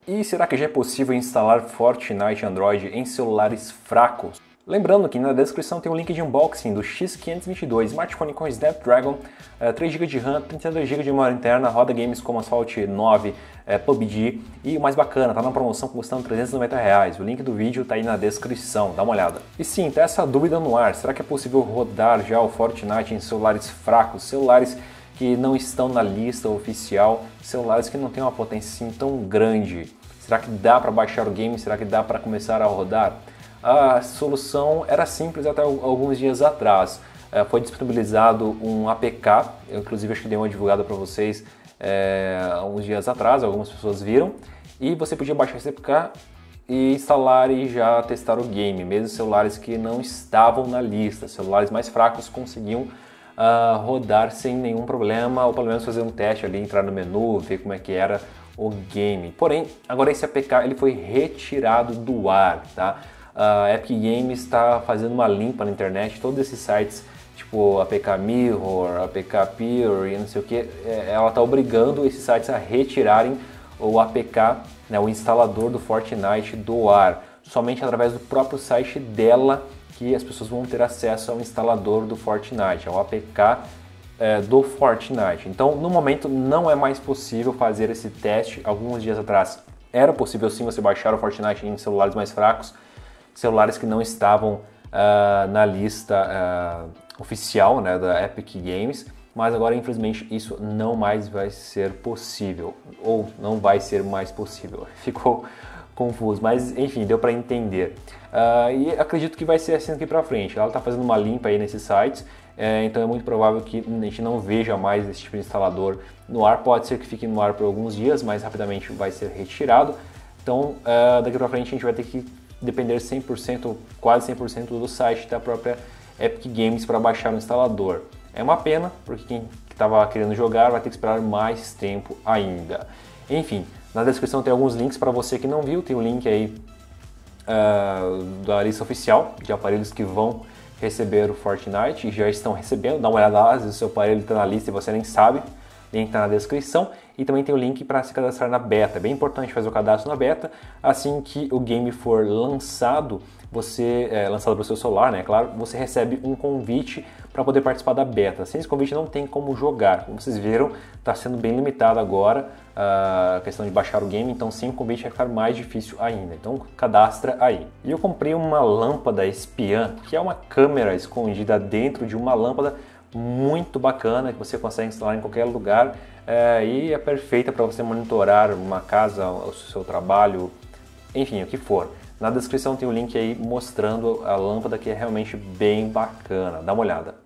E será que já é possível instalar Fortnite Android em celulares fracos? Lembrando que na descrição tem um link de unboxing do X522 smartphone com Snapdragon, 3 GB de RAM, 32 GB de memória interna, roda games como Asphalt 9, PUBG e o mais bacana, tá na promoção custando R$390. O link do vídeo tá aí na descrição, dá uma olhada. E sim, tá essa dúvida no ar, será que é possível rodar já o Fortnite em celulares fracos, celulares que não estão na lista oficial, celulares que não têm uma potência assim tão grande? Será que dá para baixar o game? Será que dá para começar a rodar? A solução era simples até alguns dias atrás. Foi disponibilizado um APK, eu inclusive acho que dei uma divulgada para vocês alguns dias atrás, algumas pessoas viram, e você podia baixar esse APK e instalar e já testar o game, mesmo celulares que não estavam na lista, celulares mais fracos conseguiam rodar sem nenhum problema, ou pelo menos fazer um teste ali, entrar no menu, ver como é que era o game. Porém, agora esse APK ele foi retirado do ar, tá? A Epic Games está fazendo uma limpa na internet, todos esses sites, tipo APK Mirror, APK Peer e não sei o que, ela está obrigando esses sites a retirarem o APK, né, o instalador do Fortnite do ar. Somente através do próprio site dela que as pessoas vão ter acesso ao instalador do Fortnite, ao APK do Fortnite. Então, no momento, não é mais possível fazer esse teste. Alguns dias atrás era possível sim você baixar o Fortnite em celulares mais fracos, celulares que não estavam na lista oficial, né, da Epic Games, mas agora infelizmente isso não mais vai ser possível, ou não vai ser mais possível. Ficou confuso, mas enfim, deu para entender. E acredito que vai ser assim daqui para frente. Ela está fazendo uma limpa aí nesses sites, então é muito provável que a gente não veja mais esse tipo de instalador no ar. Pode ser que fique no ar por alguns dias, mas rapidamente vai ser retirado. Então daqui para frente a gente vai ter que depender 100%, quase 100% do site da própria Epic Games para baixar o instalador. É uma pena, porque quem estava querendo jogar vai ter que esperar mais tempo ainda. Enfim, na descrição tem alguns links para você que não viu, tem o link aí da lista oficial de aparelhos que vão receber o Fortnite e já estão recebendo. Dá uma olhada lá, às vezes o seu aparelho está na lista e você nem sabe. Link está na descrição e também tem o link para se cadastrar na beta. É bem importante fazer o cadastro na beta. Assim que o game for lançado, lançado para o seu celular, né? Claro, você recebe um convite para poder participar da beta. Sem esse convite não tem como jogar. Como vocês viram, está sendo bem limitado agora a questão de baixar o game, então sem o convite vai ficar mais difícil ainda. Então cadastra aí. E eu comprei uma lâmpada espiã, que é uma câmera escondida dentro de uma lâmpada muito bacana, que você consegue instalar em qualquer lugar e é perfeita para você monitorar uma casa, o seu trabalho, enfim, o que for. Na descrição tem o link aí mostrando a lâmpada, que é realmente bem bacana, dá uma olhada.